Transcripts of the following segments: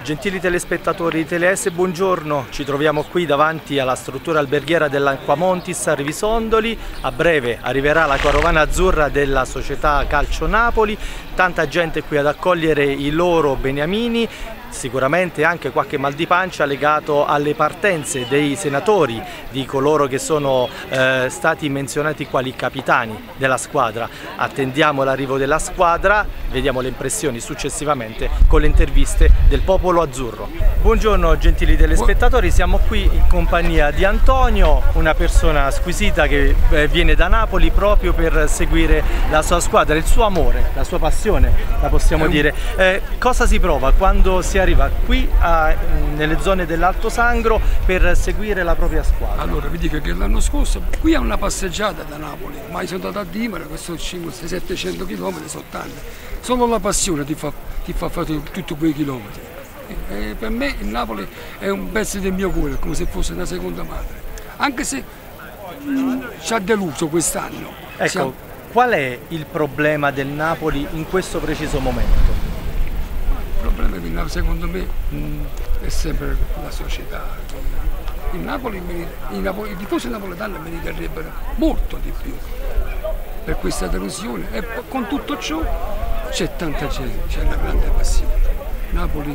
Gentili telespettatori di Tele-S, buongiorno. Ci troviamo qui davanti alla struttura alberghiera dell'Acquamontis a Rivisondoli. A breve arriverà la carovana azzurra della società Calcio Napoli. Tanta gente qui ad accogliere i loro beniamini. Sicuramente anche qualche mal di pancia legato alle partenze dei senatori, di coloro che sono stati menzionati quali capitani della squadra. Attendiamo l'arrivo della squadra, vediamo le impressioni successivamente con le interviste del popolo azzurro. Buongiorno gentili telespettatori, siamo qui in compagnia di Antonio, una persona squisita che viene da Napoli proprio per seguire la sua squadra, il suo amore, la sua passione, la possiamo dire. Cosa si prova quando si arriva qui nelle zone dell'Alto Sangro per seguire la propria squadra? Allora vi dico che l'anno scorso qui è una passeggiata da Napoli, ma sono andato a Dimare, questo 500-700 km sono tanti. Solo la passione ti fa fare tutti quei chilometri. E per me il Napoli è un pezzo del mio cuore, come se fosse una seconda madre. Anche se ci ha deluso quest'anno. Ecco, qual è il problema del Napoli in questo preciso momento? Il problema del Napoli secondo me è sempre la società. I tifosi napoletani meriterebbero molto di più per questa delusione, e con tutto ciò c'è tanta gente, c'è una grande passione. Napoli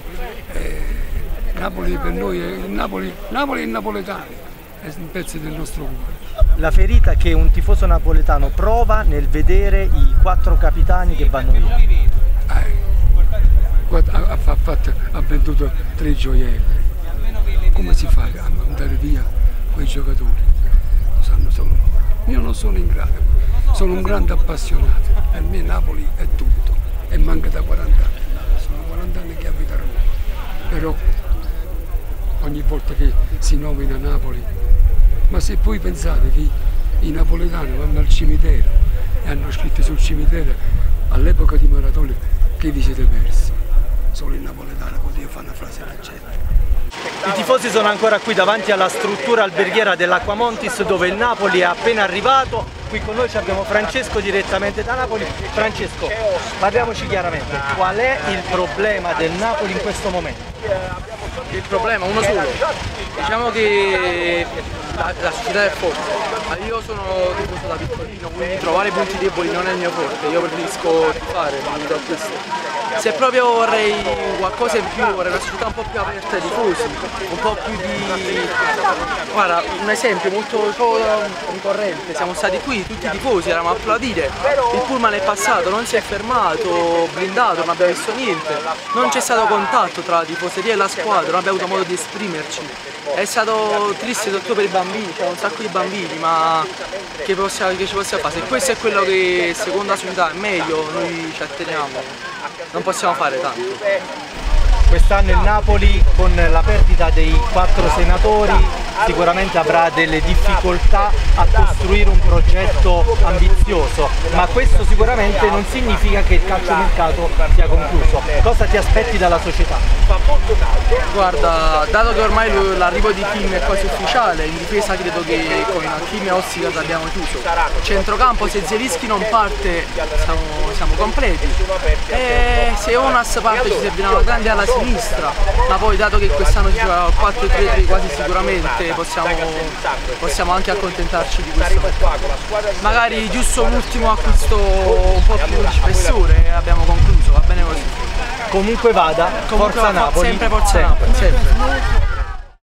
per noi è Napoli e i napoletani, è un pezzo del nostro cuore. La ferita che un tifoso napoletano prova nel vedere i 4 capitani che vanno via. Ha venduto 3 gioielli. Come si fa a mandare via quei giocatori? Lo sanno solo loro. Io non sono in grado, sono un grande appassionato. Per me Napoli è tutto e manca da 40 anni. Sono 40 anni che abito a Roma. Però ogni volta che si nomina Napoli, ma se voi pensate che i napoletani vanno al cimitero e hanno scritto sul cimitero all'epoca di Maradona che vi siete persi, solo il napoletano poteva fare una frase del genere. I tifosi sono ancora qui davanti alla struttura alberghiera dell'Acquamontis, dove il Napoli è appena arrivato. Qui con noi abbiamo Francesco direttamente da Napoli. Francesco, parliamoci chiaramente, qual è il problema del Napoli in questo momento? Il problema è uno solo, diciamo che la società è forte, io sono tifoso da piccolino, quindi trovare punti deboli non è il mio forte, io preferisco tifare, non do questo. Se proprio vorrei qualcosa in più, vorrei una società un po' più aperta ai tifosi, un po' più di... Guarda, un esempio molto ricorrente, siamo stati qui tutti i tifosi, eravamo a applaudire, il pullman è passato, non si è fermato, blindato, non abbiamo visto niente, non c'è stato contatto tra la tifoseria e la squadra, non abbiamo avuto modo di esprimerci. È stato triste soprattutto per i bambini, c'è un sacco di bambini, ma che ci possiamo fare? Se questo è quello che secondo la società è meglio, noi ci atteniamo, non possiamo fare tanto. Quest'anno il Napoli, con la perdita dei 4 senatori, sicuramente avrà delle difficoltà a costruire un progetto ambizioso, ma questo sicuramente non significa che il calciomercato sia concluso. Cosa ti aspetti dalla società? Guarda, dato che ormai l'arrivo di Kim è quasi ufficiale, in difesa credo che con Kim e Ossica l'abbiamo chiuso. Centrocampo, se Zielinski non parte siamo completi. E se Onas parte ci servirà una grande ala sinistra, ma poi dato che quest'anno si gioca 4-3-3 quasi sicuramente possiamo anche accontentarci di questo. Magari giusto un ultimo acquisto un po' più di spessore e abbiamo concluso, va bene così. Comunque vada, forza Napoli. Sempre forza Napoli, sempre.